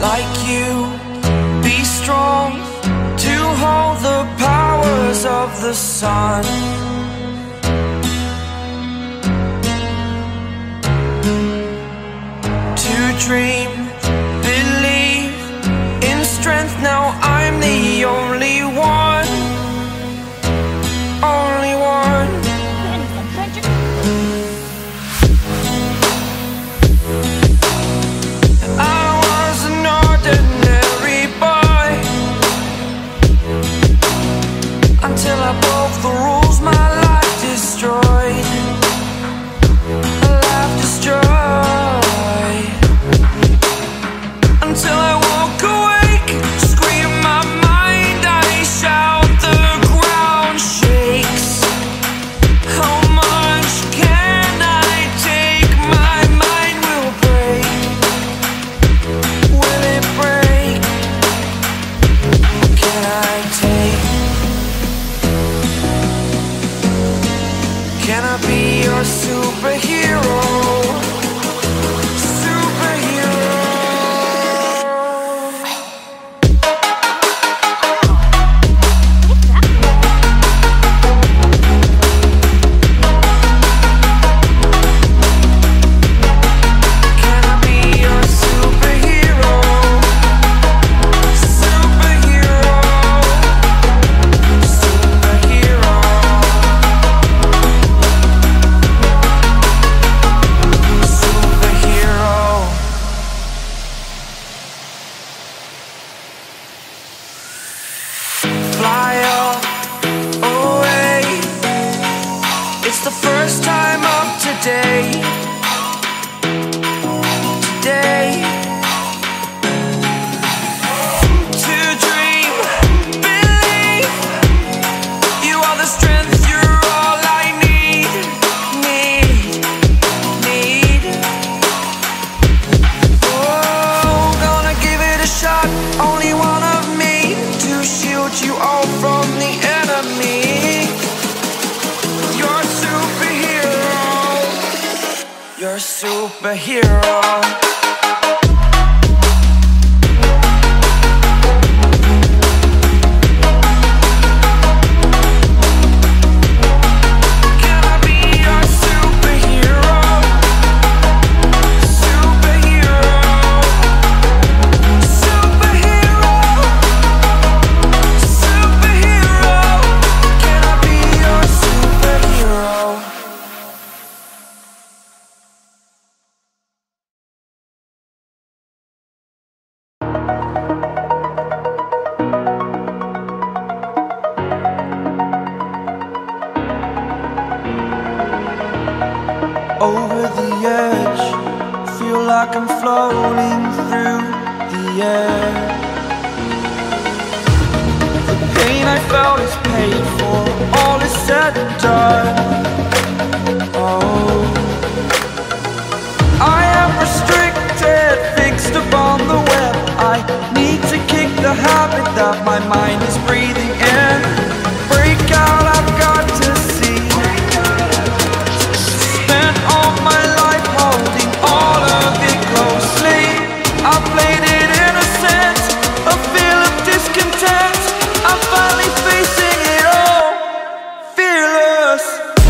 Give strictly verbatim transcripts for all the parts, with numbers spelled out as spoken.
like you, be strong to hold the powers of the sun. To dream, believe in strength. Now I'm the only one, only one. I was an ordinary boy until I broke the rules. My life destroyed, a life destroyed. Until I woke awake, scream my mind, I shout, the ground shakes. How much can I take? My mind will break. Will it break? Can I take? Can I be your superhero? It's the first time of today, today. To dream, believe, you are the strength, you're all I need, need, need. Oh, gonna give it a shot, only one of me, to shield you all from the enemy. You're a superhero. Over the edge, feel like I'm floating through the air. The pain I felt is paid for, all is said and done. Oh, I am restricted, fixed upon the web. I need to kick the habit that my mind is breathing in. Break out, I've got to see. My life holding all of it closely. I played it innocent, a feel of discontent. I'm finally facing it all, fearless.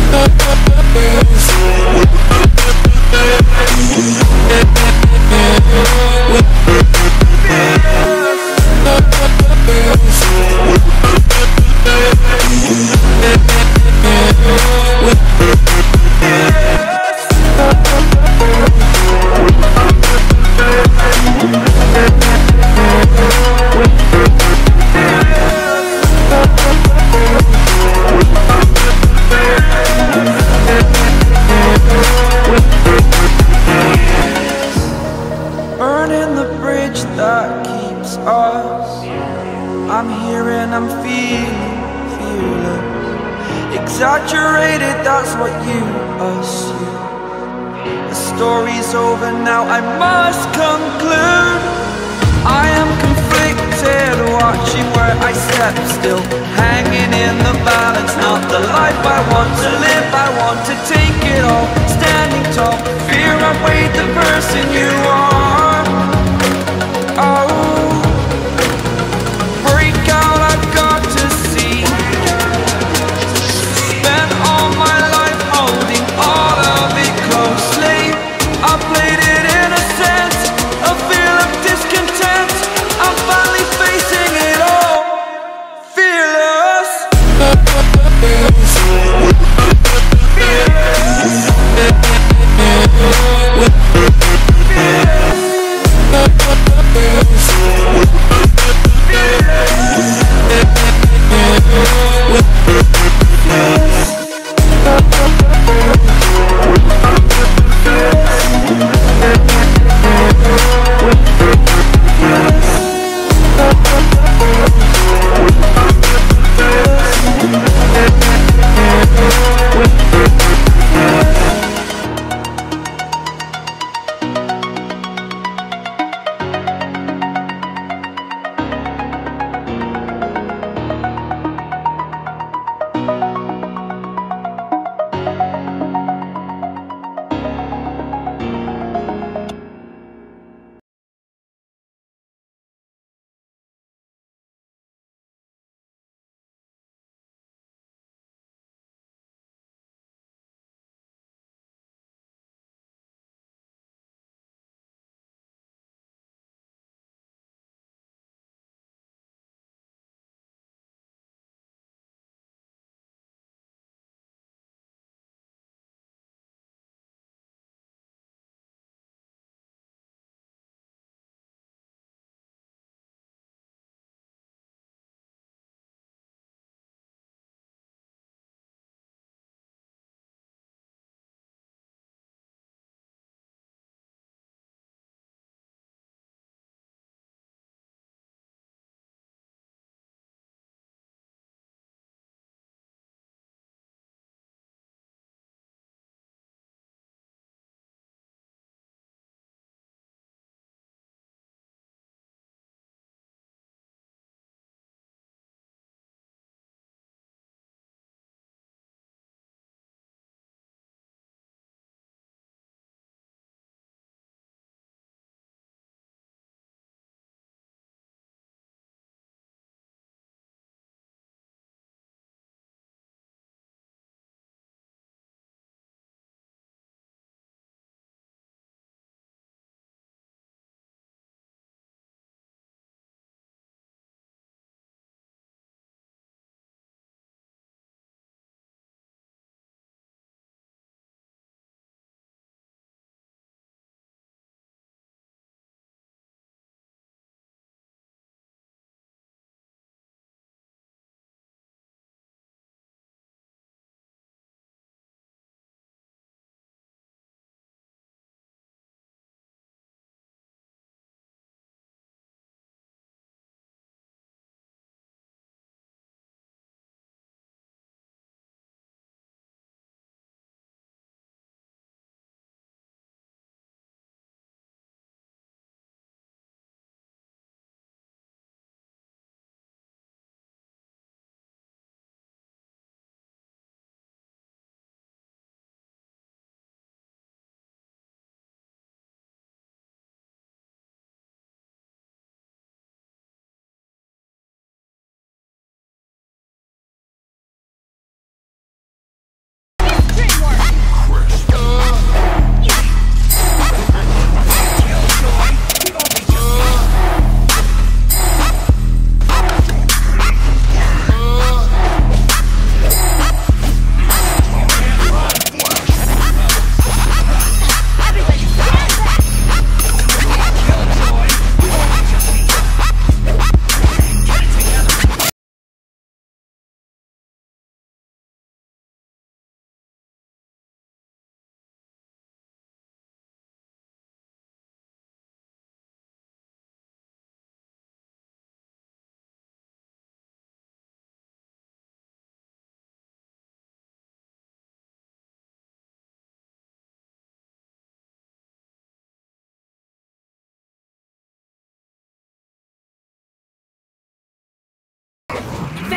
Burning the bridge that keeps us. I'm here and I'm feeling fearless. Exaggerated, that's what you assume. The story's over now, I must conclude. I am conflicted, watching where I step still, hanging in the balance. Not the life I want to live, I want to take it all. Standing tall, fear outweighed the person you are. Oh,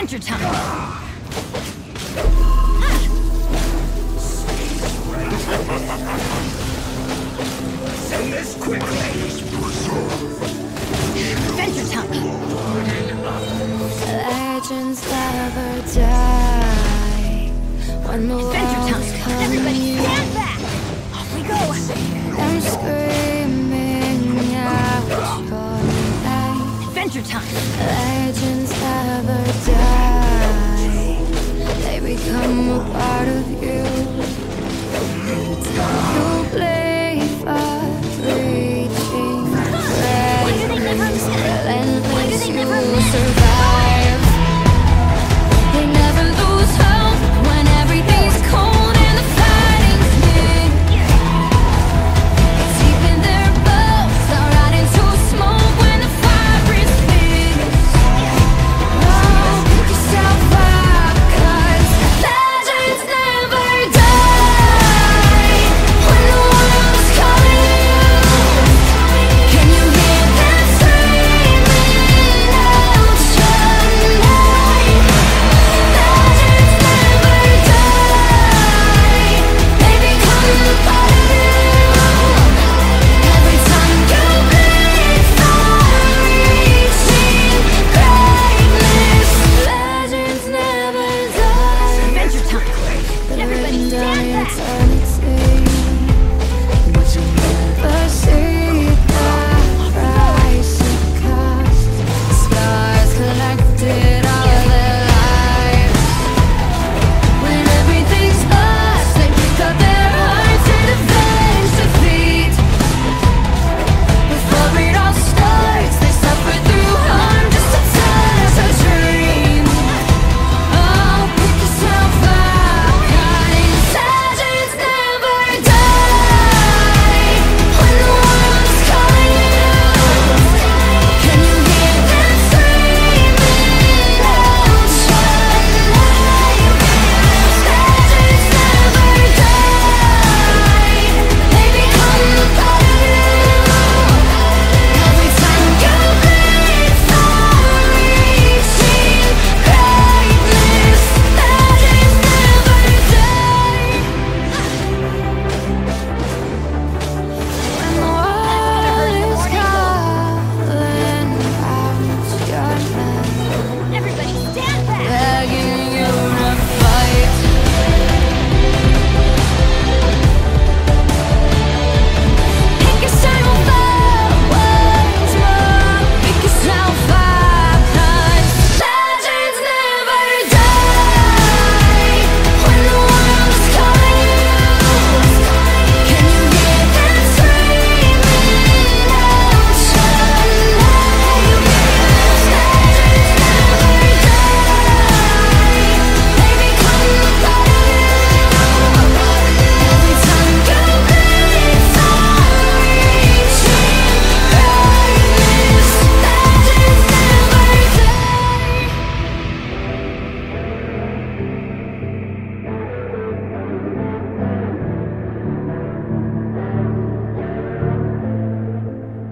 Adventure time! Say this quickly! Adventure time! Legends never die. When the Adventure walls time! come Everybody in, stand back! Off we go! I'm screaming out your name. Adventure time! Legends never die. They become a part of you.